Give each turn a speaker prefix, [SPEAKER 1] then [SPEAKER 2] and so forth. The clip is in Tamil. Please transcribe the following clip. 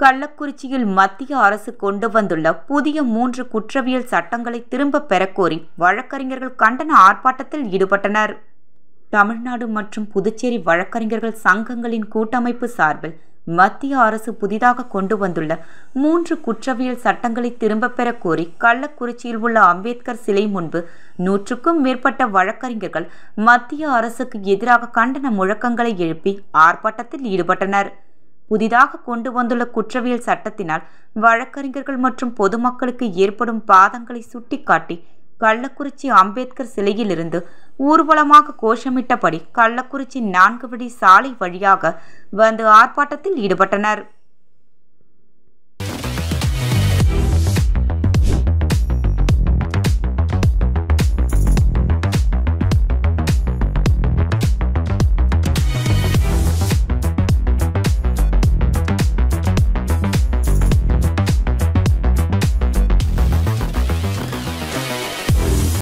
[SPEAKER 1] கள்ளக்குறிச்சியில் மத்திய அரசு கொண்டு வந்துள்ள புதிய 3 குற்றவியல் சட்டங்களை திரும்பப் பெறக்கோரி வழக்கறிஞர்கள் கண்டன ஆர்ப்பாட்டத்தில் ஈடுபட்டனர். தமிழ்நாடு மற்றும் புதுச்சேரி வழக்கறிஞர்கள் சங்கங்களின் கூட்டமைப்பு சார்பில் மத்திய அரசு புதிதாக கொண்டு வந்துள்ள 3 குற்றவியல் சட்டங்களை திரும்பப் பெறக் கோரி கள்ளக்குறிச்சியில் உள்ள அம்பேத்கர் சிலை முன்பு 100க்கும் மேற்பட்ட வழக்கறிஞர்கள் மத்திய அரசுக்கு எதிராக கண்டன முழக்கங்களை எழுப்பி ஆர்ப்பாட்டத்தில் ஈடுபட்டனர். புதிதாக கொண்டு வந்துள்ள குற்றவியல் சட்டத்தினால் வழக்கறிஞர்கள் மற்றும் பொதுமக்களுக்கு ஏற்படும் பாதங்களை சுட்டிக்காட்டி கள்ளக்குறிச்சி அம்பேத்கர் சிலையிலிருந்து ஊர்வலமாக கோஷமிட்டபடி கள்ளக்குறிச்சி 4 வழி சாலை வழியாக வந்து ஆர்ப்பாட்டத்தில் ஈடுபட்டனர்.